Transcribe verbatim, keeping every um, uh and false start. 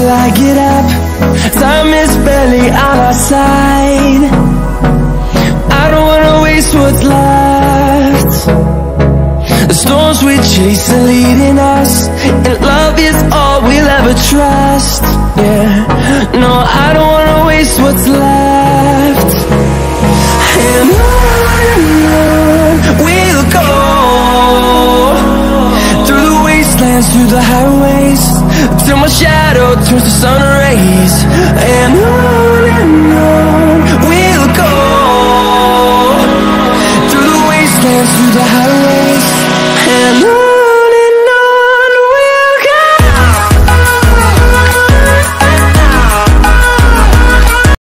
till I get up. Time is barely on our side. I don't wanna waste what's left. The storms we chase are leading us, and love is all we'll ever trust. Yeah, no, I don't wanna